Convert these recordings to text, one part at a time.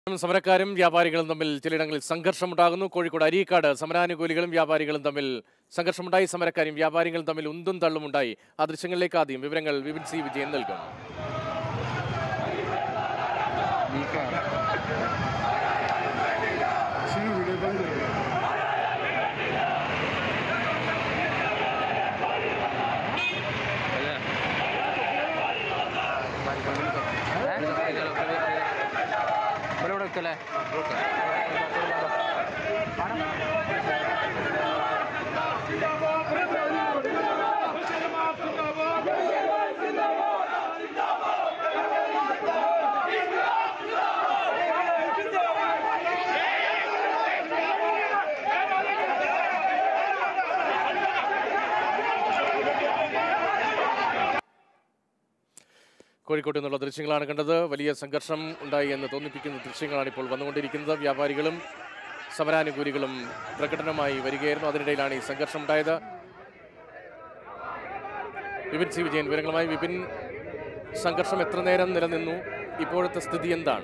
സമരക്കാരും വ്യാപാരികളും തമ്മിൽ ചിലയിടങ്ങളിൽ സംഘർഷമുണ്ടാകുന്നു. കോഴിക്കോട് അരീക്കാട് സമരാനുകൂലികളും വ്യാപാരികളും തമ്മിൽ സംഘർഷമുണ്ടായി. സമരക്കാരും വ്യാപാരികളും തമ്മിൽ ഉന്തും തള്ളുമുണ്ടായി. ആ ദൃശ്യങ്ങളിലേക്ക് ആദ്യം വിവരങ്ങൾ വിപിൻ സി വിജയൻ നൽകും. കോഴിക്കോട്ട് നിന്നുള്ള ദൃശ്യങ്ങളാണ് കണ്ടത്. വലിയ സംഘർഷം ഉണ്ടായി എന്ന് തോന്നിപ്പിക്കുന്ന ദൃശ്യങ്ങളാണ് ഇപ്പോൾ വന്നുകൊണ്ടിരിക്കുന്നത്. വ്യാപാരികളും സമരാനുകൂലികളും പ്രകടനമായി വരികയായിരുന്നു. അതിനിടയിലാണ് ഈ സംഘർഷം ഉണ്ടായത്. വിപിൻ സി വിജയൻ വിവരങ്ങളുമായി. വിപിൻ, സംഘർഷം എത്ര നേരം നിലനിന്നു? ഇപ്പോഴത്തെ സ്ഥിതി എന്താണ്?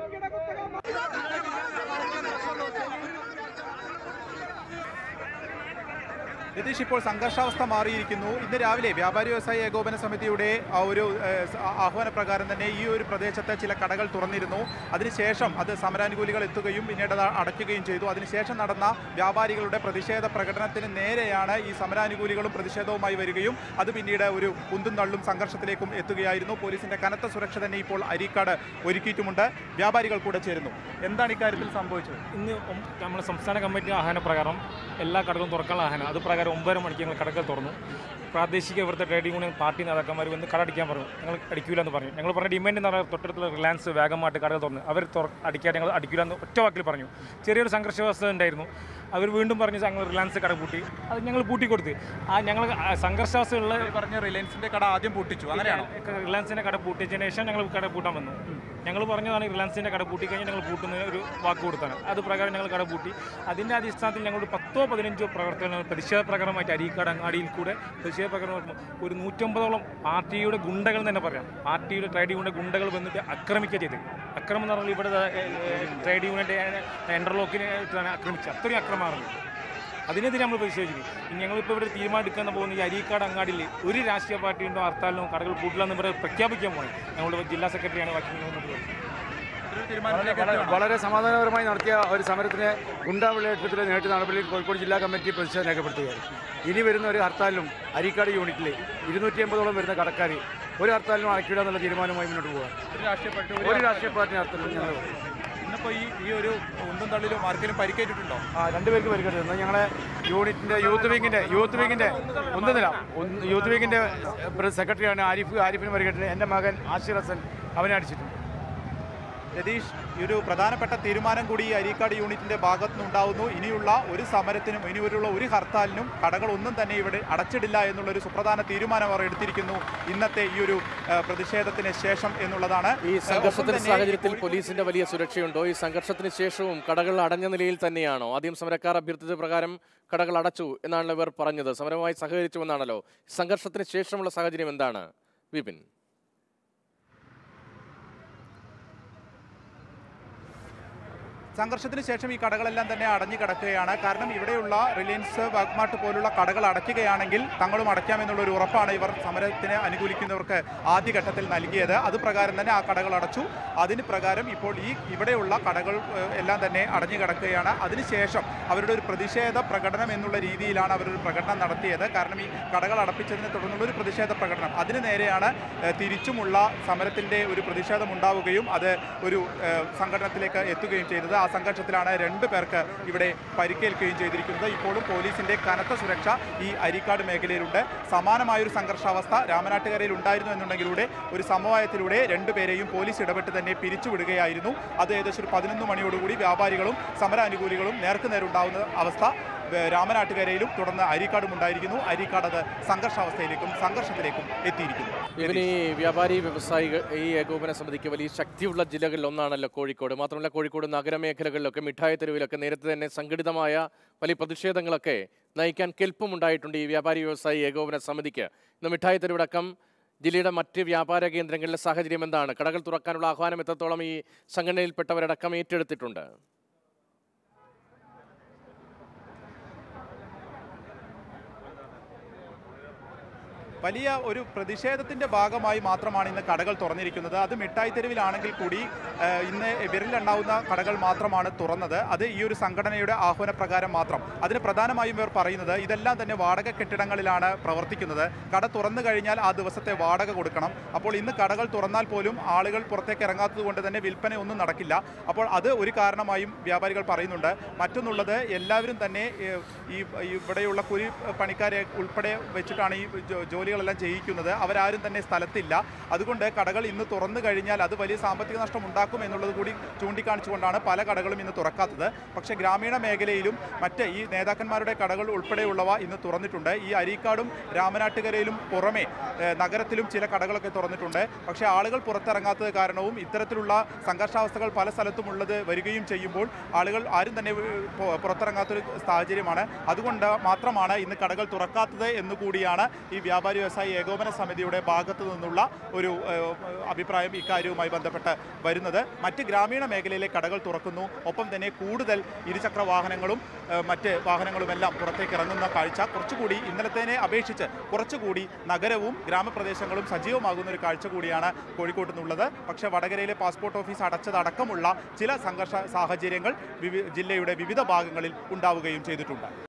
നിതീഷ്, ഇപ്പോൾ സംഘർഷാവസ്ഥ മാറിയിരിക്കുന്നു. ഇന്ന് രാവിലെ വ്യാപാരി വ്യവസായ ഏകോപന സമിതിയുടെ ഒരു ആഹ്വാനപ്രകാരം തന്നെ ഈ ഒരു പ്രദേശത്ത് ചില കടകൾ തുറന്നിരുന്നു. അതിനുശേഷം അത് സമരാനുകൂലികൾ എത്തുകയും പിന്നീട് അത് അടയ്ക്കുകയും ചെയ്തു. അതിനുശേഷം നടന്ന വ്യാപാരികളുടെ പ്രതിഷേധ പ്രകടനത്തിന് നേരെയാണ് ഈ സമരാനുകൂലികളും പ്രതിഷേധവുമായി വരികയും അത് പിന്നീട് ഒരു ഉന്തും തള്ളും സംഘർഷത്തിലേക്കും എത്തുകയായിരുന്നു. പോലീസിന്റെ കനത്ത സുരക്ഷ തന്നെ ഇപ്പോൾ അരീക്കാട് ഒരുക്കിയിട്ടുമുണ്ട്. വ്യാപാരികൾ കൂടെ ചേരുന്നു. എന്താണ് ഇക്കാര്യത്തിൽ സംഭവിച്ചത്? ഇന്ന് നമ്മുടെ സംസ്ഥാന കമ്മിറ്റി ആഹ്വാനപ്രകാരം എല്ലാ കടകളും തുറക്കാനുള്ള ആഹ്വാനം, അത് പ്രകാരം 9:30 മണിക്ക് ഞങ്ങൾ കടകൾ തുറന്നു. പ്രാദേശിക ഇവിടുത്തെ ട്രേഡ് യൂണിയൻ പാർട്ടി നേതാക്കന്മാർ വന്ന് കട അടിക്കാൻ പറഞ്ഞു. ഞങ്ങൾ അടിക്കില്ല എന്ന് പറഞ്ഞു. ഞങ്ങൾ പറഞ്ഞ ഡിമാൻഡ് എന്ന് പറഞ്ഞാൽ തൊട്ടടുത്തുള്ള റിലയൻസ് വേഗമായിട്ട് കടകൾ തുറന്നു. അവർ അടിക്കാൻ ഞങ്ങൾ അടിക്കില്ല എന്ന് ഒറ്റ വാക്കിൽ പറഞ്ഞു. ചെറിയൊരു സംഘർഷാവസ്ഥ ഉണ്ടായിരുന്നു. അവർ വീണ്ടും പറഞ്ഞു ഞങ്ങൾ റിലയൻസ് കട പൂട്ടി. അത് ഞങ്ങൾ പൂട്ടിക്കൊടുത്ത് ഞങ്ങൾ സംഘർഷാവസ്ഥയുള്ള പറഞ്ഞ റിലയൻസിന്റെ കട ആദ്യം പൂട്ടിച്ചു, അങ്ങനെയാണോ? റിലയൻസിൻ്റെ കട പൂട്ടിച്ചതിന് ശേഷം ഞങ്ങൾ കട പൂട്ടാൻ വന്നു. ഞങ്ങൾ പറഞ്ഞതാണ് റിലയൻസിൻ്റെ കട പൂട്ടിക്കഴിഞ്ഞാൽ ഞങ്ങൾ പൂട്ടുന്ന ഒരു വാക്ക് കൊടുത്താണ്. അത് പ്രകാരം ഞങ്ങൾ കട പൂട്ടി. അതിൻ്റെ അടിസ്ഥാനത്തിൽ ഞങ്ങൾ 10-15 പ്രവർത്തനങ്ങൾ പ്രതിഷേധ പ്രകാരമായിട്ട് അരീക്കാട് അങ്ങാടിയിൽ കൂടെ പ്രതിഷേധ പ്രകാരമായിട്ട് ഒരു 150ഓളം പാർട്ടിയുടെ ഗുണ്ടകൾ തന്നെ പറയാം, പാർട്ടിയുടെ ട്രേഡ് യൂണിയൻ ഗുണ്ടകൾ വന്നിട്ട് ആക്രമിക്കുക ചെയ്ത്. അക്രമം എന്ന് പറഞ്ഞാൽ ഇവിടെ ട്രേഡ് യൂണിയൻ്റെ ഇന്റർലോക്കിനെ ആക്രമിച്ച് അത്രയും അക്രമമാണ്. അതിനെതിരെ നമ്മൾ പ്രതിഷേധിച്ചു. ഞങ്ങളിപ്പോൾ ഇവിടെ തീരുമാനിക്കാൻ പോകുന്ന ഈ അരീക്കാട് അങ്ങാടിയിൽ ഒരു രാഷ്ട്രീയ പാർട്ടിയുണ്ടോ ഹർത്താലിനോ കടകൾ പൂട്ടില്ലെന്ന് ഇവിടെ പ്രഖ്യാപിക്കാൻ പോയി. ഞങ്ങളുടെ ജില്ലാ സെക്രട്ടറിയാണ് വളരെ സമാധാനപരമായി നടത്തിയ ഒരു സമരത്തിന് ഗുണ്ടാ വിളയാട്ടത്തിലെ നേരിട്ട് നടപടിയിൽ കോഴിക്കോട് ജില്ലാ കമ്മിറ്റി പ്രതിഷേധം രേഖപ്പെടുത്തുകയാണ്. ഇനി വരുന്ന ഒരു ഹർത്താലിലും അരീക്കാട് യൂണിറ്റിൽ 250ഓളം വരുന്ന കടക്കാർ ഒരു ഹർത്താലിനും അടയ്ക്കില്ല എന്നുള്ള തീരുമാനവുമായി മുന്നോട്ട് പോകാൻ ഒരു രാഷ്ട്രീയ പാർട്ടി ഹർത്താലും ഞങ്ങൾ ഇന്നിപ്പോൾ ഈ ഒരു ഉന്തും തള്ളിലും ആർക്കെങ്കിലും പരിക്കേറ്റിട്ടുണ്ടോ? 2 പേർക്ക് പരിക്കേറ്റത്. എന്നാൽ ഞങ്ങളെ യൂണിറ്റിൻ്റെ യൂത്ത് വിങ്ങിൻ്റെ ഒന്നുമില്ല, യൂത്ത് വിങ്ങിൻ്റെ സെക്രട്ടറിയാണ് ആരിഫിന് പരിക്കേറ്റത്. എൻ്റെ മകൻ ആഷിർ ഹസൻ അവനെ അടിച്ചിട്ടുണ്ട്. രതീഷ്, ഈ ഒരു പ്രധാനപ്പെട്ട തീരുമാനം കൂടി ഈ അരീക്കാട് യൂണിറ്റിന്റെ ഭാഗത്തു നിന്നുണ്ടാവുന്നു. ഇനിയുള്ള ഒരു സമരത്തിനും ഇനിയുള്ള ഒരു ഹർത്താലിനും കടകളൊന്നും തന്നെ ഇവിടെ അടച്ചിടില്ല എന്നുള്ളൊരു സുപ്രധാന തീരുമാനം അവർ എടുത്തിരിക്കുന്നു ഇന്നത്തെ ഈ ഒരു പ്രതിഷേധത്തിന് ശേഷം എന്നുള്ളതാണ്. ഈ സംഘർഷത്തിന്റെ സാഹചര്യത്തിൽ പോലീസിന്റെ വലിയ സുരക്ഷയുണ്ടോ? ഈ സംഘർഷത്തിന് ശേഷവും കടകൾ അടഞ്ഞ നിലയിൽ തന്നെയാണോ? ആദ്യം സമരക്കാർ അഭ്യർത്ഥിച്ച പ്രകാരം കടകൾ അടച്ചു എന്നാണല്ലോ ഇവർ പറഞ്ഞത്, സമരവുമായി സഹകരിച്ചുവെന്നാണല്ലോ. സംഘർഷത്തിന് ശേഷമുള്ള സാഹചര്യം എന്താണ് വിപിൻ? സംഘർഷത്തിന് ശേഷം ഈ കടകളെല്ലാം തന്നെ അടഞ്ഞു കിടക്കുകയാണ്. കാരണം ഇവിടെയുള്ള റിലയൻസ് വാഗ്മാർട്ട് പോലുള്ള കടകൾ അടയ്ക്കുകയാണെങ്കിൽ തങ്ങളും അടയ്ക്കാമെന്നുള്ളൊരു ഉറപ്പാണ് ഇവർ സമരത്തിനെ അനുകൂലിക്കുന്നവർക്ക് ആദ്യഘട്ടത്തിൽ നൽകിയത്. അത് പ്രകാരം തന്നെ ആ കടകൾ അടച്ചു. അതിന് പ്രകാരം ഇപ്പോൾ ഇവിടെയുള്ള കടകൾ എല്ലാം തന്നെ അടഞ്ഞു കിടക്കുകയാണ്. അതിനുശേഷം അവരുടെ ഒരു പ്രതിഷേധ പ്രകടനം എന്നുള്ള രീതിയിലാണ് അവരൊരു പ്രകടനം നടത്തിയത്. കാരണം ഈ കടകൾ അടപ്പിച്ചതിനെ തുടർന്നുള്ളൊരു പ്രതിഷേധ പ്രകടനം, അതിന് നേരെയാണ് തിരിച്ചുമുള്ള സമരത്തിൻ്റെ ഒരു പ്രതിഷേധം ഉണ്ടാവുകയും അത് ഒരു സംഘടനത്തിലേക്ക് എത്തുകയും ചെയ്തത്. ആ സംഘർഷത്തിലാണ് 2 പേർക്ക് ഇവിടെ പരിക്കേൽക്കുകയും ചെയ്തിരിക്കുന്നത്. ഇപ്പോഴും പോലീസിന്റെ കനത്ത സുരക്ഷ ഈ അരീക്കാട് മേഖലയിലുണ്ട്. സമാനമായൊരു സംഘർഷാവസ്ഥ രാമനാട്ടുകരയിൽ ഉണ്ടായിരുന്നു എന്നുണ്ടെങ്കിലൂടെ ഒരു സമവായത്തിലൂടെ 2 പേരെയും പോലീസ് ഇടപെട്ട് തന്നെ പിരിച്ചുവിടുകയായിരുന്നു. അത് ഏകദേശം ഒരു 11 മണിയോടുകൂടി വ്യാപാരികളും സമരാനുകൂലികളും നേർക്കുനേരുണ്ടാവുന്ന അവസ്ഥ രാമനാട്ടുകരയിലും തുടർന്ന് അരീക്കാടും ഉണ്ടായിരിക്കുന്നു. അരീക്കാട് അത് സംഘർഷത്തിലേക്കും എത്തിയിരിക്കുന്നു. ഇതിന് വ്യാപാരി വ്യവസായികൾ ഈ ഏകോപന സമിതിക്ക് വലിയ ശക്തിയുള്ള ജില്ലകളിൽ ഒന്നാണല്ലോ കോഴിക്കോട്. മാത്രമല്ല കോഴിക്കോട് നഗരമേഖലകളിലൊക്കെ മിഠായി തെരുവിലൊക്കെ നേരത്തെ തന്നെ സംഘടിതമായ വലിയ പ്രതിഷേധങ്ങളൊക്കെ നയിക്കാൻ കെൽപ്പുമുണ്ടായിട്ടുണ്ട് ഈ വ്യാപാരി വ്യവസായി ഏകോപന സമിതിക്ക്. ഇന്ന് മിഠായി തെരുവടക്കം ജില്ലയുടെ മറ്റ് വ്യാപാര കേന്ദ്രങ്ങളിലെ സാഹചര്യം എന്താണ്? കടകൾ തുറക്കാനുള്ള ആഹ്വാനം എത്രത്തോളം ഈ സംഘടനയിൽപ്പെട്ടവരടക്കം ഏറ്റെടുത്തിട്ടുണ്ട്? വലിയ ഒരു പ്രതിഷേധത്തിൻ്റെ ഭാഗമായി മാത്രമാണ് ഇന്ന് കടകൾ തുറന്നിരിക്കുന്നത്. അത് മിഠായി തെരുവിലാണെങ്കിൽ കൂടി ഇന്ന് വിരലിലെണ്ണാവുന്ന കടകൾ മാത്രമാണ് തുറന്നത്. അത് ഈ ഒരു സംഘടനയുടെ ആഹ്വാനപ്രകാരം മാത്രം. അതിന് പ്രധാനമായും ഇവർ പറയുന്നത് ഇതെല്ലാം തന്നെ വാടക കെട്ടിടങ്ങളിലാണ് പ്രവർത്തിക്കുന്നത്. കട തുറന്നു കഴിഞ്ഞാൽ ആ ദിവസത്തെ വാടക കൊടുക്കണം. അപ്പോൾ ഇന്ന് കടകൾ തുറന്നാൽ പോലും ആളുകൾ പുറത്തേക്ക് ഇറങ്ങാത്തത് കൊണ്ട് തന്നെ വിൽപ്പന ഒന്നും നടക്കില്ല. അപ്പോൾ അത് ഒരു കാരണമായും വ്യാപാരികൾ പറയുന്നുണ്ട്. മറ്റൊന്നുള്ളത് എല്ലാവരും തന്നെ ഇവിടെയുള്ള കൂലി പണിക്കാരെ ഉൾപ്പെടെ വെച്ചിട്ടാണ് ഈ ജോലികളെല്ലാം ചെയ്യിക്കുന്നത്. അവരാരും തന്നെ സ്ഥലത്തില്ല. അതുകൊണ്ട് കടകൾ ഇന്ന് തുറന്നു കഴിഞ്ഞാൽ അത് വലിയ സാമ്പത്തിക നഷ്ടം ഉണ്ടാക്കും എന്നുള്ളത് കൂടി ചൂണ്ടിക്കാണിച്ചുകൊണ്ടാണ് പല കടകളും ഇന്ന് തുറക്കാത്തത്. പക്ഷേ ഗ്രാമീണ മേഖലയിലും മറ്റ് ഈ നേതാക്കന്മാരുടെ കടകൾ ഉൾപ്പെടെയുള്ളവ ഇന്ന് തുറന്നിട്ടുണ്ട്. ഈ അരീക്കാടും രാമനാട്ടുകരയിലും പുറമെ നഗരത്തിലും ചില കടകളൊക്കെ തുറന്നിട്ടുണ്ട്. പക്ഷേ ആളുകൾ പുറത്തിറങ്ങാത്തത് കാരണവും ഇത്തരത്തിലുള്ള സംഘർഷാവസ്ഥകൾ പല സ്ഥലത്തും ഉള്ളത് വരികയും ചെയ്യുമ്പോൾ ആളുകൾ ആരും തന്നെ പുറത്തിറങ്ങാത്തൊരു സാഹചര്യമാണ്. അതുകൊണ്ട് മാത്രമാണ് ഇന്ന് കടകൾ തുറക്കാത്തത് എന്നുകൂടിയാണ് ഈ വ്യാപാരി വ്യവസായി ഏകോപന സമിതിയുടെ ഭാഗത്തു നിന്നുള്ള ഒരു അഭിപ്രായം ഇക്കാര്യവുമായി ബന്ധപ്പെട്ട് വരുന്നത്. മറ്റ് ഗ്രാമീണ മേഖലയിലെ കടകൾ തുറക്കുന്നു. ഒപ്പം തന്നെ കൂടുതൽ ഇരുചക്ര വാഹനങ്ങളും മറ്റ് വാഹനങ്ങളുമെല്ലാം പുറത്തേക്ക് ഇറങ്ങുന്ന കാഴ്ച കുറച്ചുകൂടി ഇന്നലത്തേനെ അപേക്ഷിച്ച് കുറച്ചുകൂടി നഗരവും ഗ്രാമപ്രദേശങ്ങളും സജീവമാകുന്ന ഒരു കാഴ്ച കൂടിയാണ് കോഴിക്കോട്ട് നിന്നുള്ളത്. പക്ഷേ വടകരയിലെ പാസ്പോർട്ട് ഓഫീസ് അടച്ചതടക്കമുള്ള ചില സംഘർഷ സാഹചര്യങ്ങൾ ജില്ലയുടെ വിവിധ ഭാഗങ്ങളിൽ ഉണ്ടാവുകയും ചെയ്തിട്ടുണ്ട്.